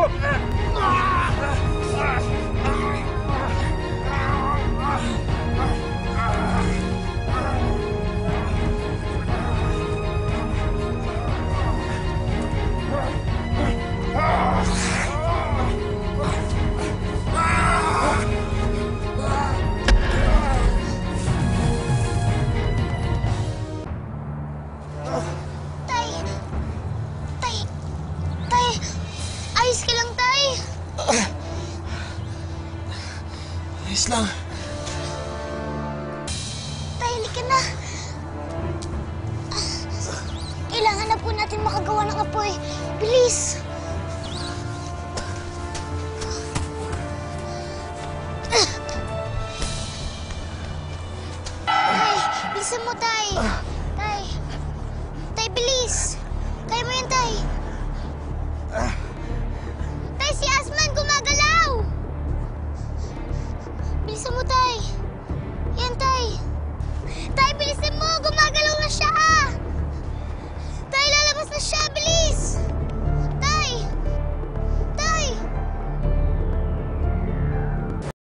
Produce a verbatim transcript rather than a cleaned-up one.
Ayos ka lang, Tay! Ayos lang. Tay, halika na. Kailangan na po natin makagawa ng apoy. Bilis!